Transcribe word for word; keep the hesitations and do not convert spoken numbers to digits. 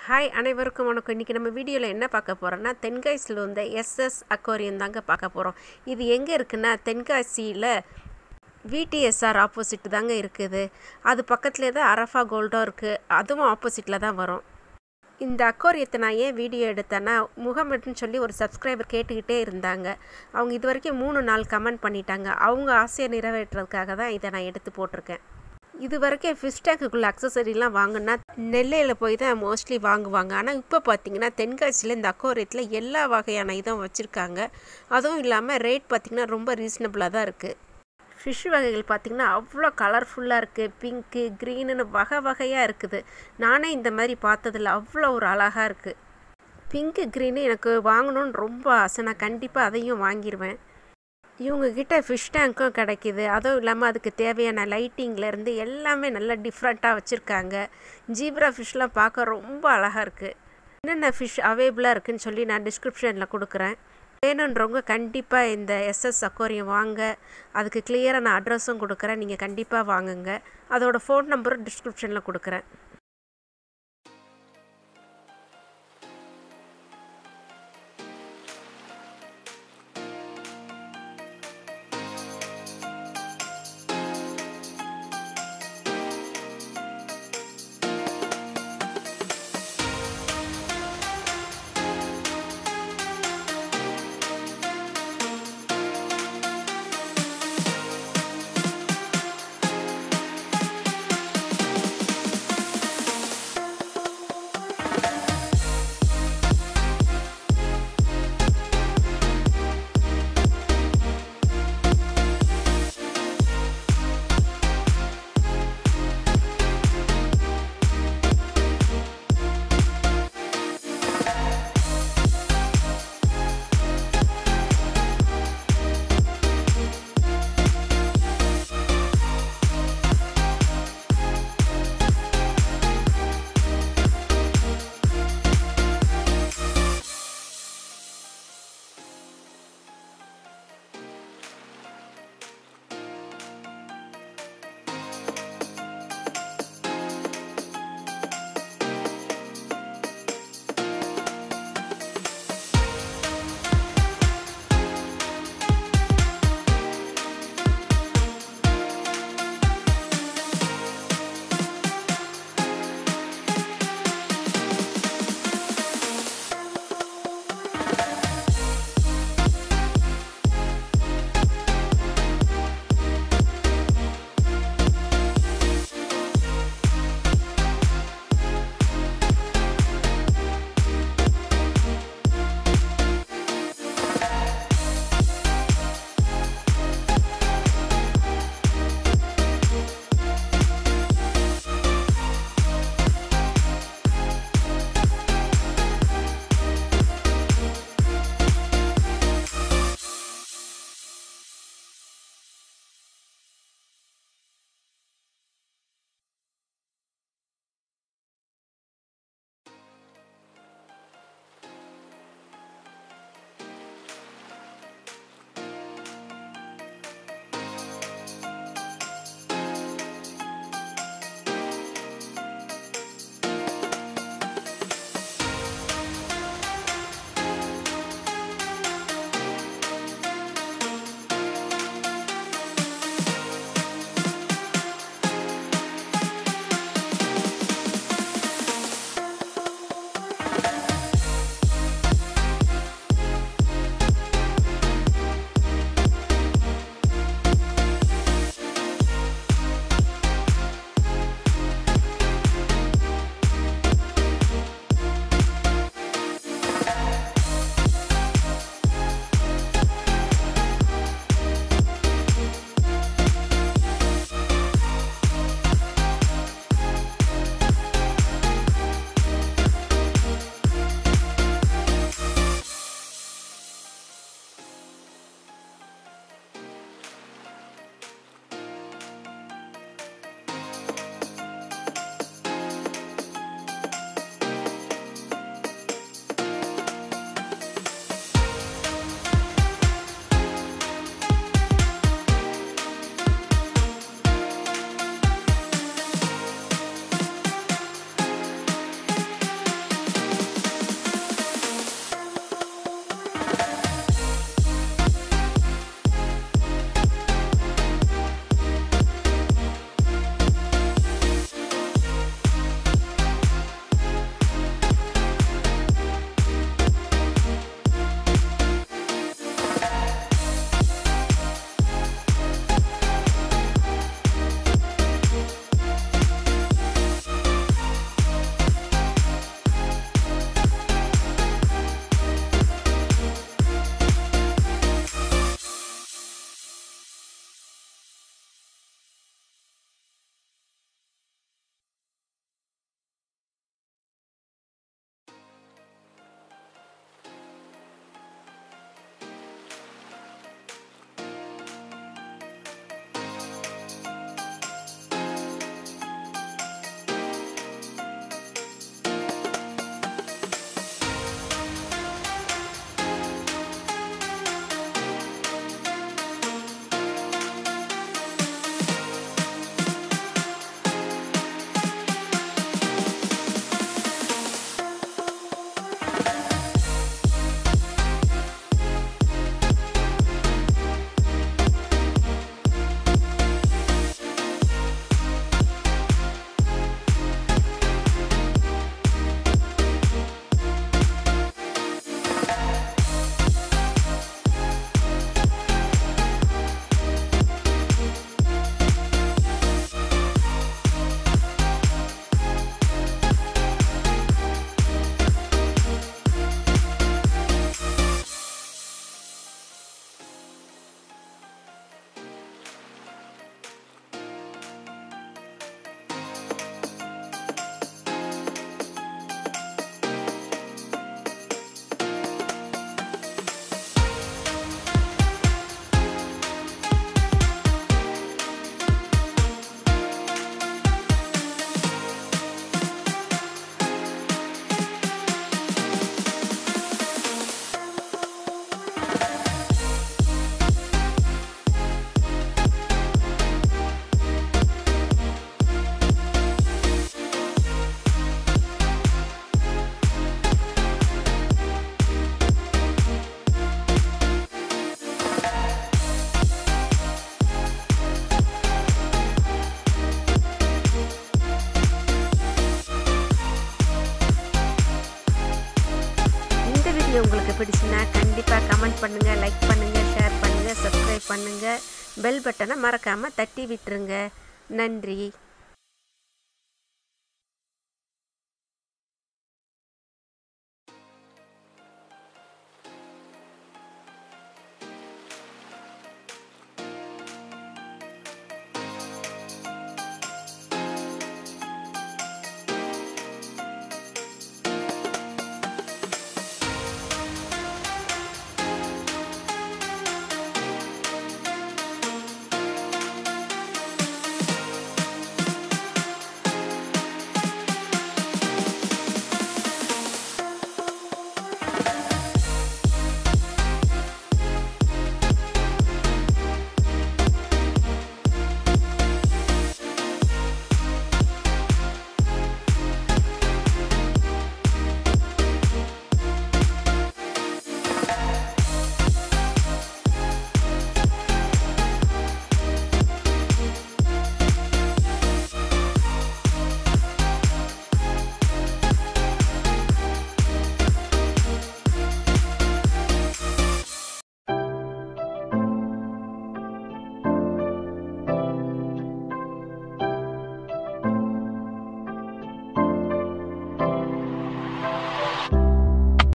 Hi அனைவருக்கும் வணக்கம். இன்றைக்கி நம்ம வீடியோவில் என்ன பார்க்க போகிறோன்னா தென்காசியில் வந்த எஸ்எஸ் அக்வாரியம் தாங்க பார்க்க போகிறோம். இது எங்கே இருக்குன்னா தென்காசியில் விடிஎஸ்ஆர் ஆப்போசிட் தாங்க இருக்குது. அது பக்கத்துலேயே தான் அரஃபா கோல்டும் இருக்குது, அதுவும் ஆப்போசிட்டில் தான் வரும். இந்த அக்வாரியத்தை நான் ஏன் வீடியோ எடுத்தேன்னா முகமட்னு சொல்லி ஒரு சப்ஸ்கிரைபர் கேட்டுக்கிட்டே இருந்தாங்க. அவங்க இது வரைக்கும் மூணு நாள் கமெண்ட் பண்ணிட்டாங்க. அவங்க ஆசையை நிறைவேற்றுறதுக்காக தான் இதை நான் எடுத்து போட்டிருக்கேன். இது வரைக்கும் ஃபிஷ் டேங்குக்குள்ளே அக்சசரிலாம் வாங்கினா நெல்லையில் போய் தான் மோஸ்ட்லி வாங்குவாங்க. ஆனால் இப்போ பார்த்திங்கன்னா தென்காசியில் இந்த அக்வாரியத்தில் எல்லா வகையான இதுவும் வச்சுருக்காங்க. அதுவும் இல்லாமல் ரேட் பார்த்திங்கன்னா ரொம்ப ரீசனபிளாக தான் இருக்குது. ஃபிஷ் வகைகள் பார்த்திங்கன்னா அவ்வளோ கலர்ஃபுல்லாக இருக்குது. பிங்க்கு க்ரீனுன்னு வகை வகையாக இருக்குது. நானே இந்த மாதிரி பார்த்ததில்ல, அவ்வளோ ஒரு அழகாக இருக்குது. பிங்க்கு க்ரீனு எனக்கு வாங்கணுன்னு ரொம்ப ஆசை. நான் கண்டிப்பாக அதையும் வாங்கிடுவேன். இவங்கக்கிட்ட ஃபிஷ் டேங்க்கும் கிடைக்கிது. அதுவும் இல்லாமல் அதுக்கு தேவையான லைட்டிங்லேருந்து எல்லாமே நல்லா டிஃப்ரெண்ட்டாக வச்சுருக்காங்க. ஜீப்ரா ஃபிஷ்லாம் பார்க்க ரொம்ப அழகாக இருக்குது. என்னென்ன ஃபிஷ் அவைலபிளாக இருக்குதுன்னு சொல்லி நான் டிஸ்கிரிப்ஷனில் கொடுக்குறேன். வேணுன்றவங்க கண்டிப்பாக இந்த எஸ்எஸ் அக்வாரியம் வாங்க. அதுக்கு கிளியராக நான் அட்ரஸும் கொடுக்குறேன். நீங்கள் கண்டிப்பாக வாங்குங்க. அதோட ஃபோன் நம்பரும் டிஸ்கிரிப்ஷனில் கொடுக்குறேன். வீடியோ உங்களுக்கு பிடிச்சுன்னா கண்டிப்பாக கமெண்ட் பண்ணுங்கள், லைக் பண்ணுங்கள், ஷேர் பண்ணுங்கள், சப்ஸ்கிரைப் பண்ணுங்கள், பெல் பட்டனை மறக்காமல் தட்டி விட்டுருங்க. நன்றி.